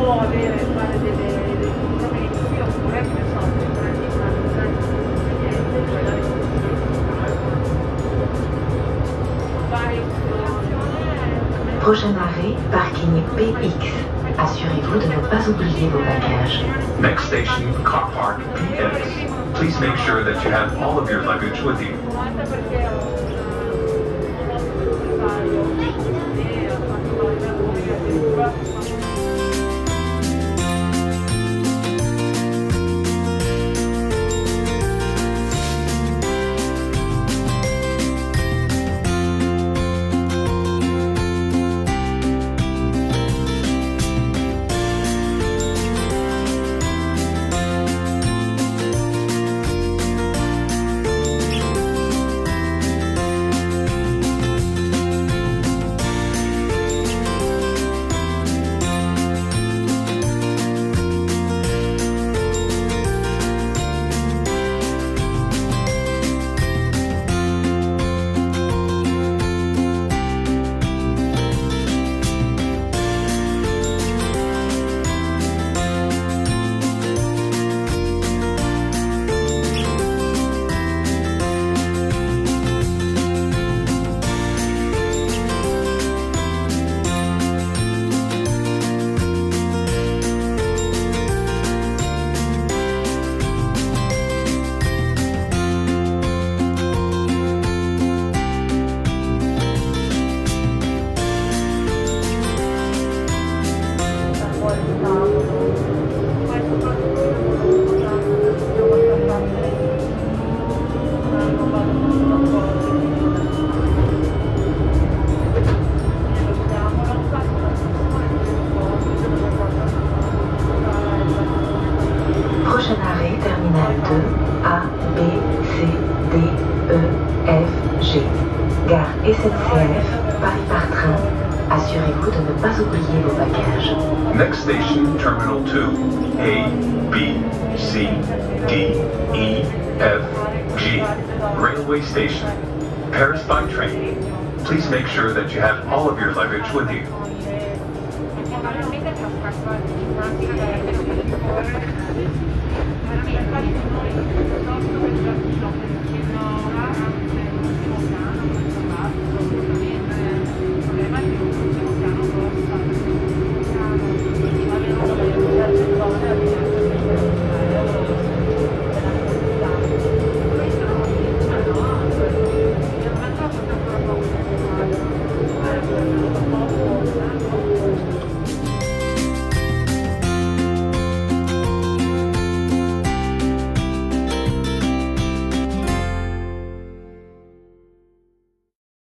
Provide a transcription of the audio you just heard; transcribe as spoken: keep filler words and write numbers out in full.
o avere, fare delle, dei compromessi oppure che ne so, prendi una niente, poi la Prochain arrêt, parking P X. Assurez-vous de ne pas oublier vos bagages. Next station, car park P X. Please make sure that you have all of your luggage with you. Prochain arrêt, terminal deux, A, B, C, D, E, F, G. Gare S N C F, Paris par train. Assurez-vous de ne pas oublier vos bagages. Next station, Terminal two, A, B, C, D, E, F, G. Railway station, Paris by train. Please make sure that you have all of your luggage with you. Veramente